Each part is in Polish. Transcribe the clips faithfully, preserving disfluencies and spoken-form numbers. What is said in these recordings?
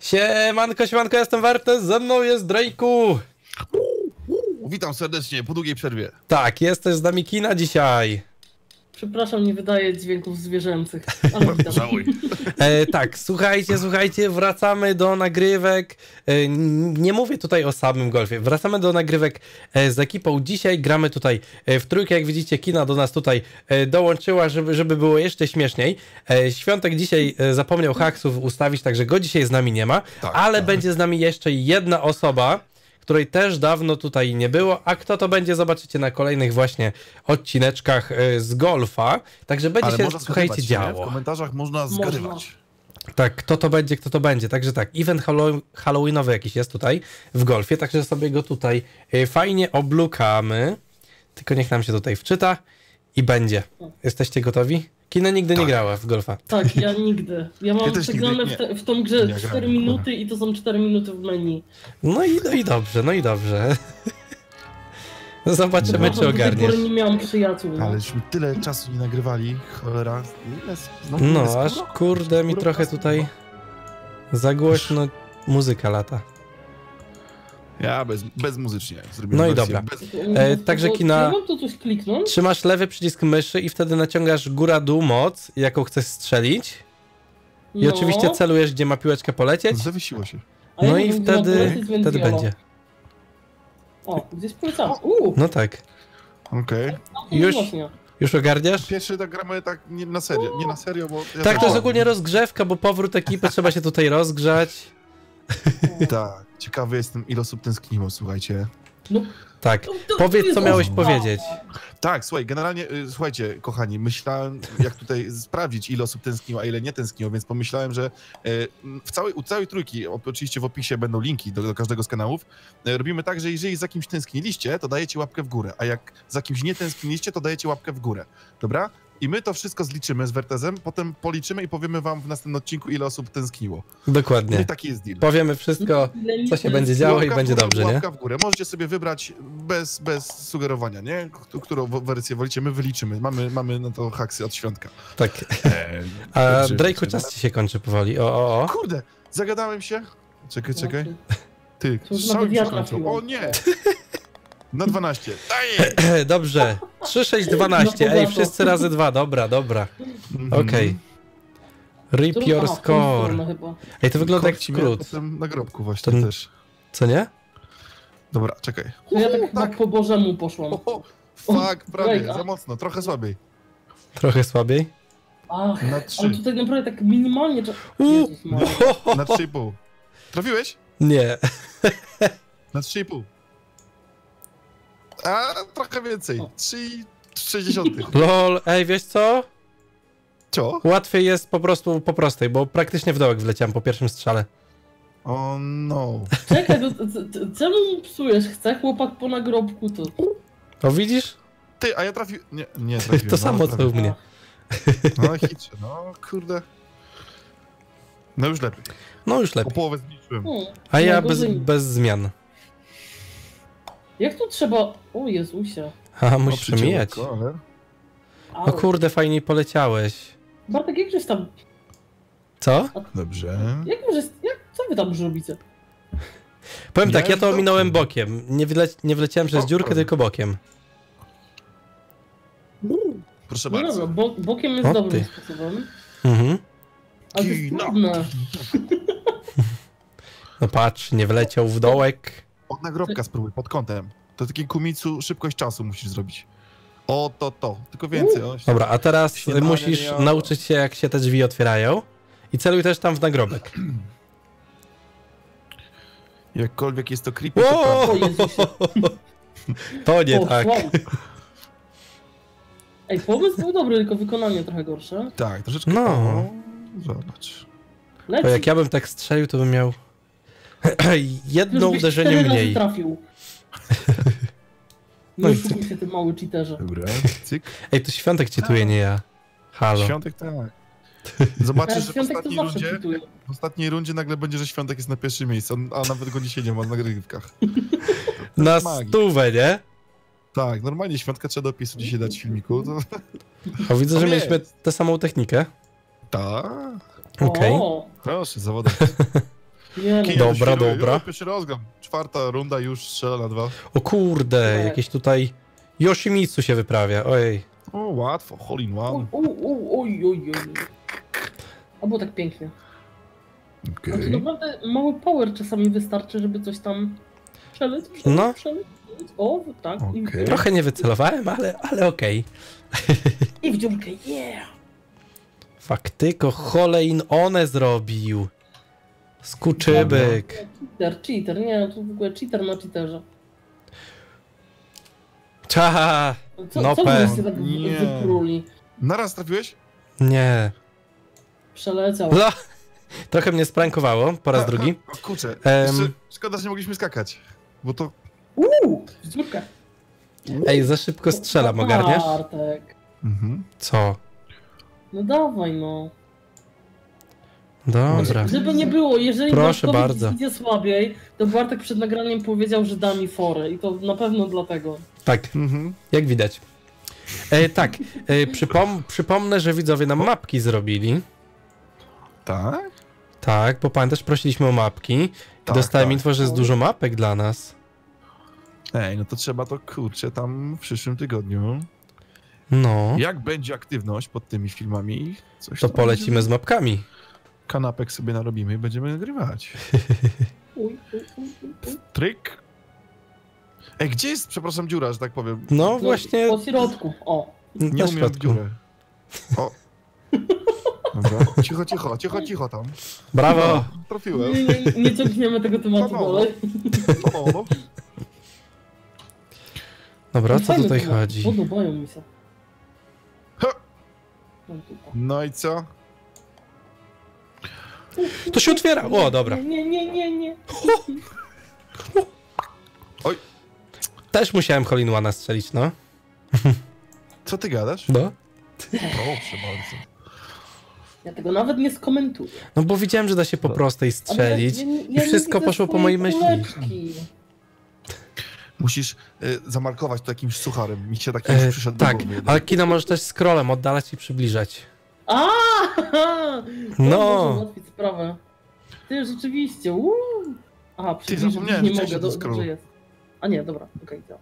Siemanko, siemanko, jestem Wertes, ze mną jest Drake'u. Witam serdecznie po długiej przerwie. Tak, jesteś z nami Kina dzisiaj. Przepraszam, nie wydaję dźwięków zwierzęcych, ale witam. Żałuj. E, tak, słuchajcie, słuchajcie, wracamy do nagrywek. E, nie mówię tutaj o samym golfie, wracamy do nagrywek e, z ekipą. Dzisiaj gramy tutaj e, w trójkę, jak widzicie, Kina do nas tutaj e, dołączyła, żeby, żeby było jeszcze śmieszniej. E, Świątek dzisiaj e, zapomniał haksów ustawić, także go dzisiaj z nami nie ma, Tak, ale tak. będzie z nami jeszcze jedna osoba, której też dawno tutaj nie było, a kto to będzie, zobaczycie na kolejnych właśnie odcineczkach y, z golfa. Także będzie Ale się, można słuchajcie, zgadywać, nie? działo. W komentarzach można Można. zgadywać. Tak, kto to będzie, kto to będzie. Także tak, event hallow halloweenowy jakiś jest tutaj w golfie, także sobie go tutaj y, fajnie oblukamy. Tylko niech nam się tutaj wczyta i będzie. Jesteście gotowi? Kina nigdy nie Tak. grała w golfa. Tak, ja nigdy. Ja mam Ja też przegrane nigdy w, te, w tą grę nie grałem, cztery kurde. minuty i to są cztery minuty w menu. No i, no i dobrze, no i dobrze. No zobaczymy, Ja czy do tej ogarniesz. pory nie miałam przyjaciół. No. Aleśmy tyle czasu nie nagrywali, cholera. Ile z- znowu No, jest aż skoro? kurde mi Skoro trochę czasu tutaj za głośno muzyka lata. Ja bez, bezmuzycznie zrobię. No i wersję dobra. Bez... E, także Czy Kina- ja mam tu coś kliknąć? Trzymasz lewy przycisk myszy i wtedy naciągasz góra-dół moc, jaką chcesz strzelić. I No. oczywiście celujesz, gdzie ma piłeczkę polecieć. Zawiesiło się. A ja No nie i wiem, gdzie mam wtedy, polecieć, więc wtedy jolo. będzie. O, gdzieś polecam. Uuu, No tak. Okej. no, już- właśnie. Już ogarniasz? Pierwszy tak gramy tak nie na serio, nie na serio, bo... Ja Tak, to jest o, ogólnie rozgrzewka, bo powrót ekipy, trzeba się tutaj rozgrzać. Tak. Ciekawy jestem, ile osób tęskniło, słuchajcie. No, Tak. to- to Powiedz, jest co miałeś ostra. powiedzieć. Tak, słuchaj, generalnie, y, słuchajcie, kochani, myślałem, jak tutaj sprawdzić, ile osób tęskniło, a ile nie tęskniło, więc pomyślałem, że y, w całej, u całej trójki, o- oczywiście w opisie będą linki do, do każdego z kanałów, y, robimy tak, że jeżeli za kimś tęskniliście, to dajecie łapkę w górę, a jak za kimś nie tęskniliście, to dajecie łapkę w górę, dobra? I my to wszystko zliczymy z Wertezem, potem policzymy i powiemy wam w następnym odcinku, ile osób tęskniło. No Dokładnie. i taki jest deal. Powiemy wszystko, Ile mi co się to będzie jest- działo i Łapka w będzie górę, dobrze, nie? Łapka w górę. Możecie sobie wybrać bez, bez sugerowania, nie? K- Którą w- wersję wolicie, my wyliczymy. Mamy, mamy na to haksy od świątka. Tak. Eee, A dobrze, Drake'u dobrze. czas ci się kończy powoli. O, o, o. Kurde, zagadałem się. Czekaj, czekaj. Ty, To już strzały nawet mi ja się kończą. trafiłem. O nie! Na dwanaście. Daję! Dobrze. trzy, sześć, dwanaście. No Ej, to- wszyscy razy dwa. Dobra, dobra. Okej. Rip Którą- your aha, w tą score. stronę chyba. Ej, to wygląda jak Korci mnie, a skrót. potem na grobku właśnie To- też. Co nie? Dobra, czekaj. To ja tak, tak. tak po bożemu poszłam. O, fuck, prawie, Drake'a. za mocno, trochę słabiej. Trochę słabiej. Ach, Na ale trzy, tutaj naprawdę tak minimalnie... trze- U, Jezus Maria. na trzy i pół. Trafiłeś? Nie. Na trzy i pół. A, trochę więcej. trzy i sześćdziesiąt. Lol, ej, wiesz co? Co? Łatwiej jest po prostu po prostej, bo praktycznie w dołek wleciałem po pierwszym strzale. O no. Czekaj, to, to, to, czemu mu psujesz? Chce chłopak po nagrobku, to... O, widzisz? Ty, a ja trafiłem. Nie, nie trafiłem. To samo, co u trafiłem. mnie. No hitrze, no kurde. No już lepiej. No już O lepiej. połowę zliczyłem. Hmm, A ja bez, najgorzej. bez zmian. Jak tu trzeba... O Jezusie. Haha, No, musisz przycięło przemijać. go, ale... Au. O kurde, fajniej poleciałeś. Bartek, jak żeś tam... Co? Dobrze. Jak możesz... Jak, co wy tam już robicie? Powiem tak, ja Miałeś to ominąłem dobrze. bokiem. Nie, wyle, nie wleciałem przez O, dziurkę, kurde. tylko bokiem. Proszę No bardzo. dobra, bo, bokiem jest O, dobrym ty. sposobem. Mhm. Ale to jest Kino. trudne. No patrz, nie wleciał w dołek. Od nagrobka spróbuj, pod kątem. To taki kumicu szybkość czasu musisz zrobić. O, to, to. Tylko więcej. O, Dobra, a teraz Śniadanie musisz miało. nauczyć się, jak się te drzwi otwierają. I celuj też tam w nagrobek. Jakkolwiek jest to creepy, to O! prawda. O Jezusie. To nie O, tak. wow. Ej, pomysł był dobry, tylko wykonanie trochę gorsze. Tak, troszeczkę. No. O, zobacz. To Leci. jak ja bym tak strzelił, to bym miał jedno Już byś uderzenie cztery razy mniej. trafił. No Nie i oszukuj się, ty mały cheaterze. Dobra, cyk. Ej, to Świątek czytuje, nie ja. Halo. Świątek tak. Zobaczysz, Teraz że w Świątek to ostatniej, zawsze rundzie, cheatuje. w ostatniej rundzie nagle będzie, że Świątek jest na pierwszym miejscu, a nawet go dzisiaj nie ma na nagrywkach. Na magii. stówę, nie? Tak, normalnie Świątka trzeba do opisu dzisiaj dać w filmiku. To... O, widzę, że To mieliśmy jest. tę samą technikę. Tak. Okej. O, Proszę, zawodowo. Nie, Kinia Dobra, tu świruje. dobra. Jo, pierwszy rozgram. Czwarta runda już strzela na dwa. O kurde, Nie. jakieś tutaj Yoshimitsu się wyprawia, ojej. O, łatwo, hole in Oj, one. oj, oj, oj, oj, oj. A było tak pięknie. Okej. Znaczy, naprawdę mały power czasami wystarczy, żeby coś tam przelec, przelec, No. przelec, przelec. O, tak. I, Okej. Trochę nie wycelowałem, ale, ale okej. I w dziurkę, yeah! Faktyko, hole in one zrobił. Skurczybyk. Cheater, cheater, nie, to w ogóle cheater na cheaterze. Cza! Co, No co pe- byście tak Nie. wypruli? Naraz trafiłeś? Nie. Przeleciał. No, trochę mnie sprankowało, po raz drugi. O kurczę, Em. jeszcze szkoda, że nie mogliśmy skakać. Bo to... Uuu, w dziurkę. Ej, za szybko strzelam, ogarniasz? Bartek. Mhm. Co? No dawaj, no. Dobra. Żeby nie było, jeżeli Proszę Bartkowi bardzo. idzie słabiej, to Bartek przed nagraniem powiedział, że da mi forę i to na pewno dlatego. Tak, Mhm. jak widać. E, tak, e, przypom przypomnę, że widzowie nam mapki zrobili. Tak? Tak, bo pamiętasz, prosiliśmy o mapki. I Tak, dostałem tak. info, że jest dużo mapek dla nas. Ej, no to trzeba to, kurczę, tam w przyszłym tygodniu. No, Jak będzie aktywność pod tymi filmami, coś to tam polecimy z będzie- mapkami. Kanapek sobie narobimy i będziemy nagrywać. Uj, uj, uj, uj, uj. Tryk. Ej, gdzie jest, przepraszam, dziura, że tak powiem? No No, właśnie, Po środku, o. Nie na umiem w środku. dziurę. O. Dobra, cicho, cicho, cicho, cicho tam. Brawo! No, trafiłem. Nie, nie, nie ciągniemy tego tematu No, no, no. dalej. No, no. Dobra, o co Fajne tutaj tematy, chodzi? Podobają mi się. Ha! No, tutaj. No i co? To się otwiera! O, dobra. Nie, nie, nie, nie. Oj, Też musiałem Hole in One'a strzelić, no. co ty gadasz? No. Proszę bardzo. Ja tego nawet nie skomentuję. No bo widziałem, że da się po prostej strzelić Ale ja- ja- i ja nie wszystko widzę poszło po swojej mojej myśli. kuleczki. Musisz y, zamarkować to jakimś sucharem. Mi się taki E, przyszedł do tak, głowy. ale kina możesz też scrollem oddalać i przybliżać. A! No. Może ułatwić sprawę. Ty rzeczywiście. Uuu. Aha, przybliżyć zapomniałem, nie że mogę, się do, to scroll. dobrze jest. A nie, dobra, okej, okay,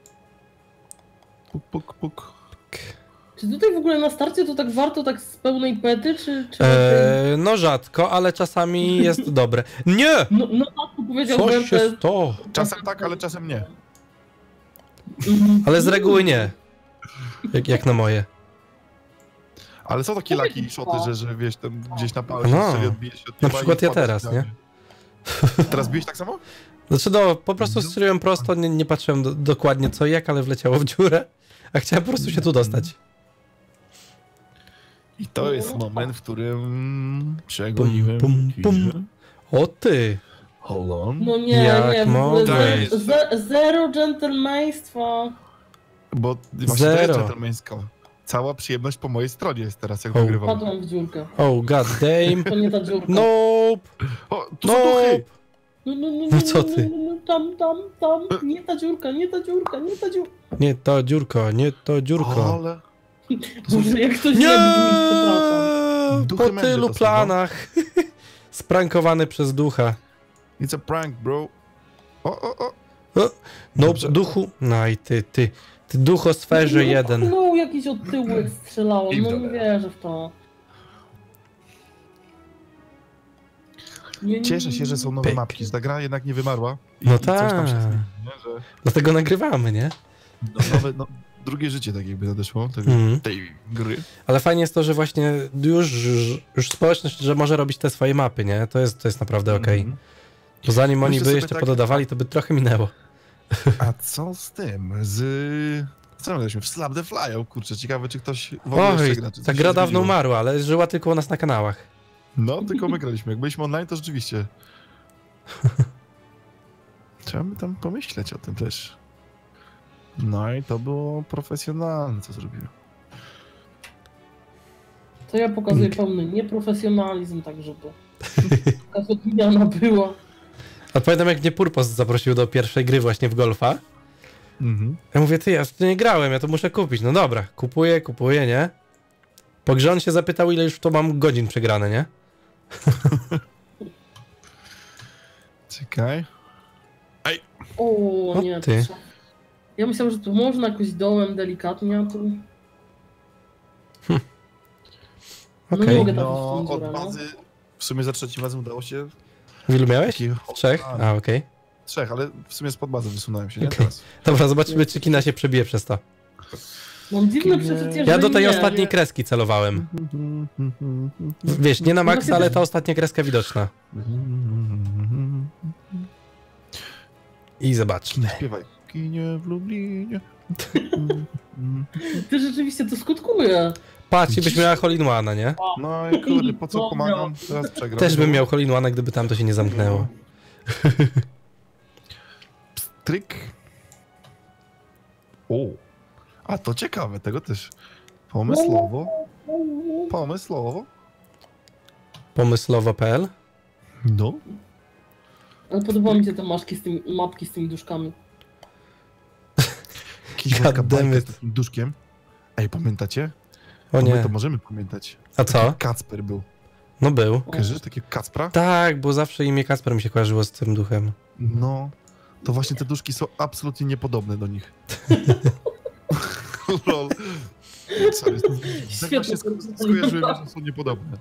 Puk, puk, puk. Czy tutaj w ogóle na starcie to tak warto tak z pełnej pety, czy... czy Eee, no rzadko, ale czasami jest dobre. Nie! No, no tak powiedział Coś Bertes. się stało. Czasem tak, ale czasem nie. Mhm. Ale z reguły nie. Jak, jak na moje. Ale są takie laki i szoty, że, że wiesz, tam gdzieś na pałę No. się strzeli, odbije się od Na nieba przykład i ja wpada teraz, w nie? ścianę. Teraz bijesz tak samo? Znaczy no, po prostu strzeliłem prosto, nie, nie patrzyłem do, dokładnie co i jak, ale wleciało w dziurę. A chciałem po prostu się tu dostać. I to jest moment, w którym przegoniłem. Pum, pum, Kirze. pum. O ty! Hold on. No nie, Jak nie, w ogóle mogłeś? ze, ze, zero dżentelmeństwa. Bo właśnie to jest Zero. dżentelmeńsko. Cała przyjemność po mojej stronie jest teraz, jak O. wygrywam. Padłam w dziurkę. Oh god damn. To nie ta dziurka. Nope! O, tu No. są duchy! No, no, no, No co ty? No, no, no, tam, tam, tam. Nie ta dziurka, nie ta dziurka, nie ta dziurka. Nie to dziurko, nie to dziurko. Ale... Boże, jak to Nie! źle brzmi, przepraszam. Po Duchy mędy tylu to są, planach. Sprankowany przez ducha. It's a prank, bro. O, o, o. O, no, Dobrze. duchu. No i ty, ty. Ty duchosferze jeden. No, jakiś od tyłu jak strzelałem, I w no nie dole. wierzę w to. Nie, nie, Cieszę się, że są nowe Pyk. mapki, że ta gra jednak nie wymarła. I, No i coś tam się tak. zmieni, nie? Że Dlatego nagrywamy, nie? no, nowe, no, drugie życie tak jakby nadeszło tego, Mhm. tej gry. Ale fajnie jest to, że właśnie już, już społeczność, że może robić te swoje mapy, nie? To jest, to jest naprawdę okej. Mhm. Bo zanim oni Myślę by sobie jeszcze tak- pododawali, to by trochę minęło. A co z tym? Z... Co my żeśmy w Slap the Fly? O kurczę, ciekawe czy ktoś w ogóle Oj, jeszcze gra. Czy ta coś gra się dawno zmieniło? umarła, ale żyła tylko u nas na kanałach. No, tylko my graliśmy. Jak byliśmy online, to rzeczywiście. Trzeba by tam pomyśleć o tym też. No i to było profesjonalne, co zrobiłem. To ja pokazuję pełny nieprofesjonalizm, tak żeby taka odmiana była. A pamiętam, jak mnie Purpos zaprosił do pierwszej gry właśnie w golfa. Mhm. Ja mówię, ty, ja w to nie grałem, ja to muszę kupić. No dobra, kupuję, kupuję, nie? Po grze on się zapytał, ile już w to mam godzin przegrane, nie? Czekaj. Ej! O, O, nie. ty. To... Ja myślałem, że tu można jakoś dołem delikatnie, a tu... No Okej. nie mogę No, trafić w tą od dziurę, no. bazy w sumie za trzecim razem udało się. W ilu miałeś? Taki- W trzech? A, okej. Trzech, ale w sumie spod bazy wysunąłem się, nie? Okej. Teraz. Dobra, zobaczymy, czy kina się przebije przez to. Mam dziwne Nie. przeczucie, Ja że do tej nie, ostatniej nie. kreski celowałem. Wiesz, nie na No maksa, właśnie ale też- ta ostatnia kreska widoczna. I zobacz. Kinie, śpiewaj. Kinie w Lublinie. Ty rzeczywiście to skutkuje. Patrz, i byś miała Hole in One, nie? No i kurde, po co No, pomagam? Teraz przegram. Też bym miał Hole in One, gdyby tam to się nie zamknęło. Tryk. O, a to ciekawe, tego też. Pomysłowo. Pomysłowo. Pomyslowo kropka pe el. No. Ale podobały mi się te maszki z tymi, mapki z tymi duszkami. Jakiś God taka damn bajka it. z takim duszkiem. Ej, pamiętacie? O Bo my nie. to możemy pamiętać. A co? Kacper był. No był. Kojarzysz takiego Kacpra? Tak, bo zawsze imię Kasper mi się kojarzyło z tym duchem. No. To właśnie te duszki są absolutnie niepodobne do nich. Lol. Sorry, tak Świetnie. właśnie sk- skojarzyłem, że są niepodobne.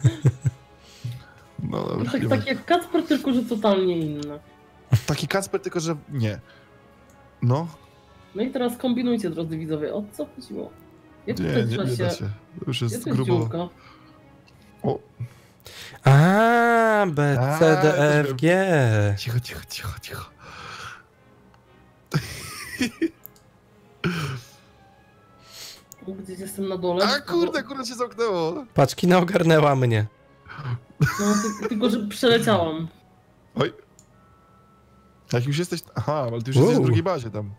No dobra. Tak, tak jak Kacper, tylko że totalnie inne. Taki Kacper, tylko że nie. No. No i teraz kombinujcie, drodzy widzowie, o co chodziło? Jak Nie, tutaj nie, trzeba nie da się... się. To już Jak jest to jest grubo. dziurka? O, A, B, C, D, A, E, to F, G. cicho, cicho, cicho, cicho. Gdzieś jestem na dole. A kurde, kurde się zamknęło. Patrz, kina ogarnęła mnie. No, ty, tylko, że przeleciałam. Oj. Jak już jesteś... Aha, ale ty już Wow. jesteś w drugiej bazie tam.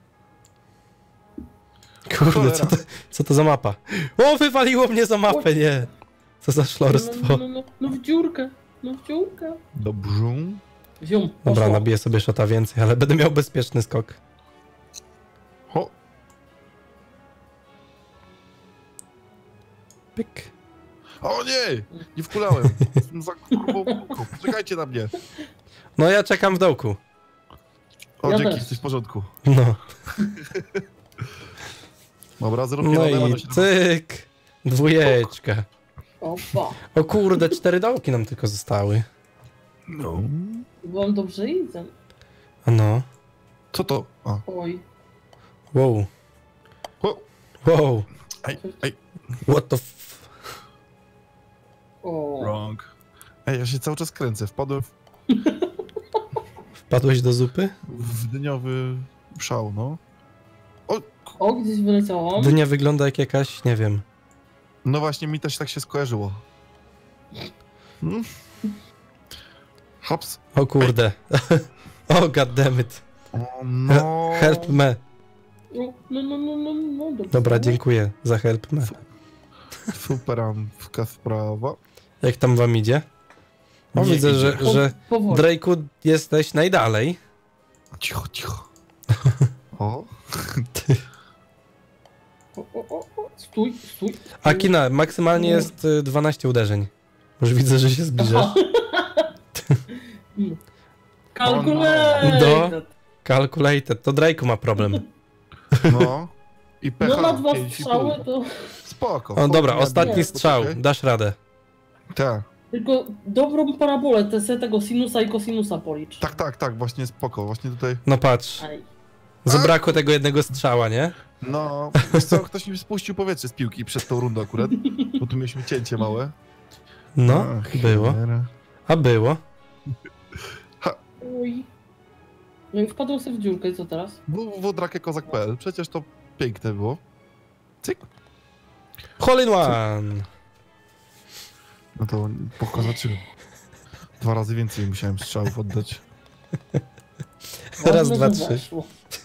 Kurde, co to, co to za mapa? O, wywaliło mnie za mapę, nie. Co za No, szlorstwo. no, no, no w dziurkę, no w dziurkę. Dobrze. Zium, Dobra, poszło. nabiję sobie szota więcej, ale będę miał bezpieczny skok. Ho. Pyk. O nie! Nie wkulałem. Jestem za grubą kulką. Czekajcie na mnie. No ja czekam w dołku. O, Ja dzięki, też. jesteś w porządku. No. Dobra, zrób No mnie i cyk. Dwójeczka. Opa, O kurde, cztery dołki nam tylko zostały. No. byłam dobrze idę. A no. Co to? A. Oj, Wow. O. Wow. Ej, ej. What the f... o. Wrong. Ej, ja się cały czas kręcę. Wpadłem w, Wpadłeś do zupy? w dniowy szał, no. O, O, gdzieś wyleciałam. Dynia wygląda jak jakaś, nie wiem. no właśnie, mi też tak się skojarzyło. Hmm? Hops. O kurde. O goddammit. O no. Help me. No, no, no, no, no, no dobrze. Dobra, dziękuję za help me. Superamka sprawa. Jak tam wam idzie? O, Nie widzę, idzie. że, Po, że powoli. Drake'u jesteś najdalej. Cicho, cicho. O. O, o, o, o. Stój, stój. A kina, maksymalnie jest y, dwanaście uderzeń. Już widzę, że się zbliżasz. Kalkulator. Do- Calculated. To Drake'u ma problem. No. I P H No na dwa pięć i pół. strzały to... Spoko. O, dobra, Spoko, ostatni nie, strzał. poczekaj. Dasz radę. Tak, Tylko dobrą parabolę, te se tego sinusa i kosinusa policz. tak, tak, tak, właśnie spoko. Właśnie tutaj. No patrz. Aj. Zabrakło tego jednego strzała, nie? No, wiesz co, ktoś mi spuścił powietrze z piłki przed tą rundą akurat, bo tu mieliśmy cięcie małe. No, Ach, było. cholera. A było. Oj. No i wpadł sobie w dziurkę i co teraz? w w w drakekozak kropka p l, przecież to piękne było. Cyk. Hole in one. No to pokozaczyłem. Dwa razy więcej musiałem strzałów oddać. Raz, Ważne, dwa, że trzy. weszło.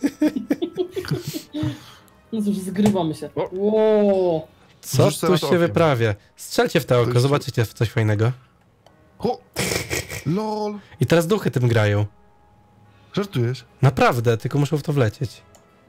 No cóż, zgrywamy się. O. Ło. Co Rzuć sobie tu na się to okiem. wyprawia? Strzelcie w te oko, jeszcze- zobaczycie coś fajnego. O! Lol! I teraz duchy tym grają. Żartujesz? Naprawdę, tylko muszą w to wlecieć.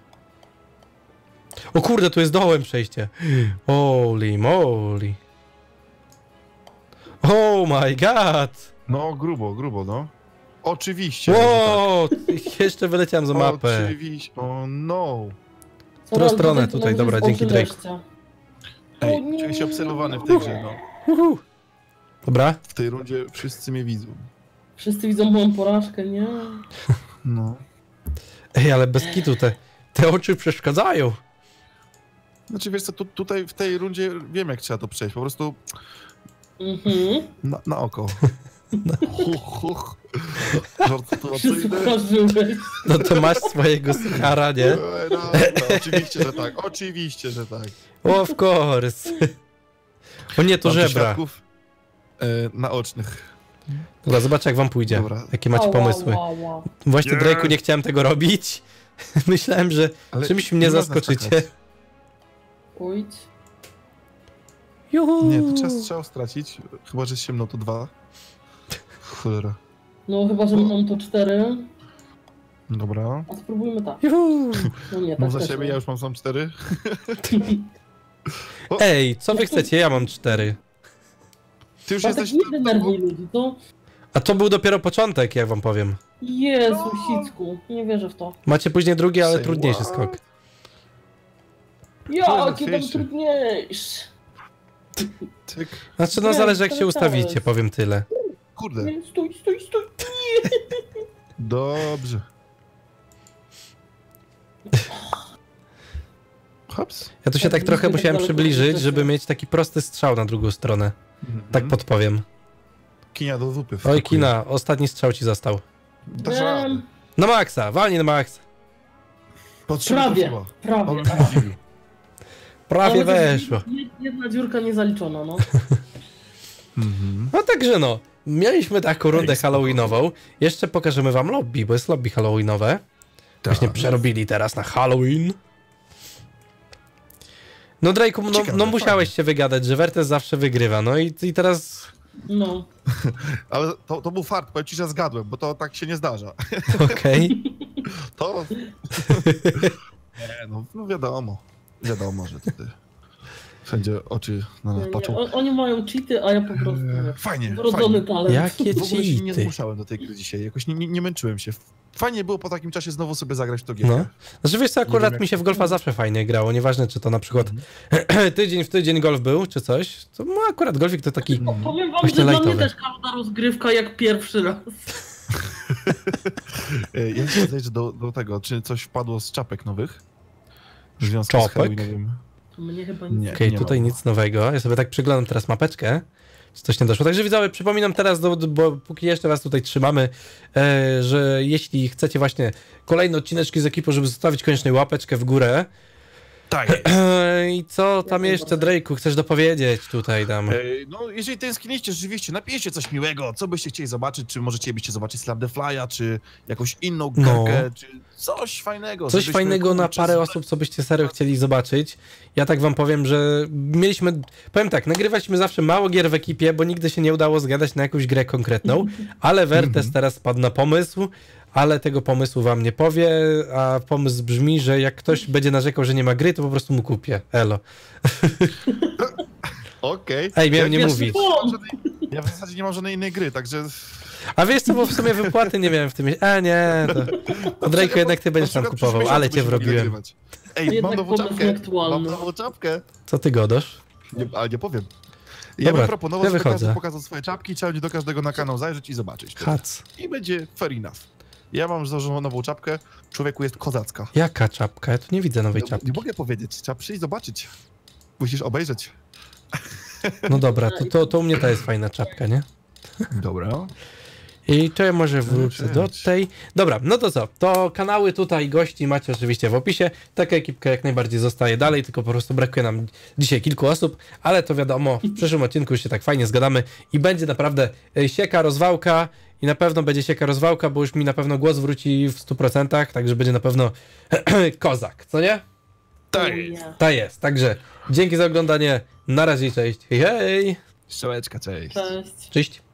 O kurde, tu jest dołem przejście. Holy moly. Oh my god. No, grubo, grubo, no. Oczywiście. że tak. Wow, jeszcze wyleciałem za mapę. Oczywiście. O no. którą stronę tutaj? Dobra, dzięki, Drake. Ej, O nie. czuję się obserwowany w tej grze, no. Uhu. Dobra. W tej rundzie wszyscy mnie widzą. Wszyscy widzą moją porażkę, nie? No. Ej, ale bez kitu te, te oczy przeszkadzają. Znaczy wiesz co, tu, tutaj w tej rundzie wiem jak trzeba to przejść, po prostu Mhm. na, na oko. Huch, huch. Żartujący. Przesucharzyłeś. No to masz swojego suchara, nie? No, no, oczywiście, że tak, oczywiście, że tak. Of course. O nie, to Mam tu żebra. świadków, e, naocznych. Dobra, zobaczcie jak wam pójdzie. Dobra. Jakie macie Ała, pomysły. ała, ała. Właśnie, Nie. Drake'u, nie chciałem tego robić. Myślałem, że Ale czymś mnie nie można zaskoczycie. skakać. Pójdź. Juhu. Nie, to trzeba strzał stracić, chyba że ciemno to dwa. Cholera. No chyba, że mam to cztery. Dobra. A spróbujmy tak. Juhu. No nie, tak Mam za też siebie, nie. ja już mam sam cztery. Ej, co wy chcecie? Ja mam cztery. Ty już Bartek, jesteś... nie denerwuj ludzi, to... A to był dopiero początek, jak wam powiem. Jezu, sicku, nie wierzę w to. Macie później drugi, ale Say trudniejszy what? skok. Jakie tam łatwiejsze. trudniejsze. Tyk. Znaczy, no Nie, zależy jak to się jest. ustawicie, powiem tyle. Kurde. Nie, stój, stój, stój. Dobrze. Hops. Ja tu się tak trochę Tak musiałem daleko przybliżyć, jesteśmy. żeby mieć taki prosty strzał na drugą stronę. Tak Mhm. podpowiem. Kinia do zupy. Oj, wskakuje. Kina, ostatni strzał ci został. Dasz radę. Wiem, Na maksa, walnij na maksa. Potrzeba prawie, słowa. prawie. On mnie zdziwił. Prawie Ale chociaż weszło. jed- Jedna dziurka niezaliczona, no. Mhm. No także no, mieliśmy taką rundę Ej, spoko. halloweenową. Jeszcze pokażemy wam lobby, bo jest lobby halloweenowe. Właśnie Tak. przerobili teraz na Halloween. No Drake'u, no, Ciekawe, no musiałeś fajnie. się wygadać, że Wertes zawsze wygrywa, no i, i teraz... No. Ale to, to był fart, powiem ci, że zgadłem, bo to tak się nie zdarza. Okej. To... Nie, no, no wiadomo. Wiadomo, że tutaj wszędzie oczy na Nie, nas nie. patrzą. O, oni mają cheaty, a ja po prostu... Eee, Fajnie, Wrodzony fajnie. talent. Jakie W ogóle się nie cheaty. zmuszałem do tej gry dzisiaj, jakoś nie, nie, nie męczyłem się. Fajnie było po takim czasie znowu sobie zagrać w to gierkę. No. Znaczy wiesz co, Nie wiem, akurat jak mi się w to- golfa zawsze fajnie grało, nieważne czy to na przykład tydzień w tydzień golf był, czy coś, to no akurat golfik to taki... O, powiem wam, Właśnie że dla mnie lightowy. też każda rozgrywka jak pierwszy raz. E, Ja chcę zejść do, do tego, czy coś wpadło z czapek nowych? W związku Czapek? z Halloweenowym. Mnie chyba nic. Nie. Okej, tutaj ma. nic nowego. Ja sobie tak przyglądam teraz mapeczkę, czy coś nie doszło. Także widzowie, przypominam teraz, do, do, bo póki jeszcze was tutaj trzymamy, e, że jeśli chcecie właśnie kolejne odcineczki z ekipą, żeby zostawić koniecznie łapeczkę w górę. Tak jest. E, I co tam Jak jeszcze, najbardziej. Drake'u, chcesz dopowiedzieć tutaj tam? E, No, jeżeli tęskniliście rzeczywiście, napiszcie coś miłego, co byście chcieli zobaczyć, czy może chcielibyście zobaczyć Slap the Fly'a, czy jakąś inną No. gierkę, czy coś fajnego. Coś żebyśmy, fajnego na kurczę, parę z- osób, co byście serio chcieli zobaczyć. Ja tak wam powiem, że mieliśmy, powiem tak, nagrywaliśmy zawsze mało gier w ekipie, bo nigdy się nie udało zgadać na jakąś grę konkretną, ale Wertes Mhm. teraz padł na pomysł, ale tego pomysłu wam nie powie, a pomysł brzmi, że jak ktoś będzie narzekał, że nie ma gry, to po prostu mu kupię. Elo. Okej. Ej, miałem Ja- nie ja mówić. nie mam żadnej- Ja w zasadzie nie mam żadnej innej gry, także... A wiesz co, bo w sumie wypłaty nie miałem w tym miesiącu. A nie, to... to Drake'u jednak ty będziesz Na tam przykład kupował, przyszły ale miesiąc cię byśmy mogli wrobiłem. nagrywać. Ej, mam Jednak nową pomysł czapkę. nieaktualny. Mam nową czapkę. Co ty godasz? Nie, ale nie powiem. Ja Dobra, bym proponował, ja żeby wychodzę. każdy pokazał swoje czapki, trzeba będzie do każdego na kanał zajrzeć i zobaczyć. Hac. I będzie fair enough. Ja mam założoną nową czapkę, człowieku jest kozacka. Jaka czapka? Ja tu nie widzę nowej No, czapki. nie mogę powiedzieć, trzeba przyjść zobaczyć. Musisz obejrzeć. No dobra, to, to, to u mnie to jest fajna czapka, nie? Dobra. I to ja może wrócę do cześć. tej. Dobra, no to co? To kanały tutaj gości macie oczywiście w opisie. Taka ekipka jak najbardziej zostaje dalej, tylko po prostu brakuje nam dzisiaj kilku osób, ale to wiadomo, w przyszłym odcinku się tak fajnie zgadamy i będzie naprawdę e, sieka, rozwałka i na pewno będzie sieka, rozwałka, bo już mi na pewno głos wróci w stu procentach, także będzie na pewno kozak, co nie? Tak. O nie. Tak jest, także dzięki za oglądanie, na razie, cześć, hej hej, Strzałeczka, cześć. Cześć. cześć.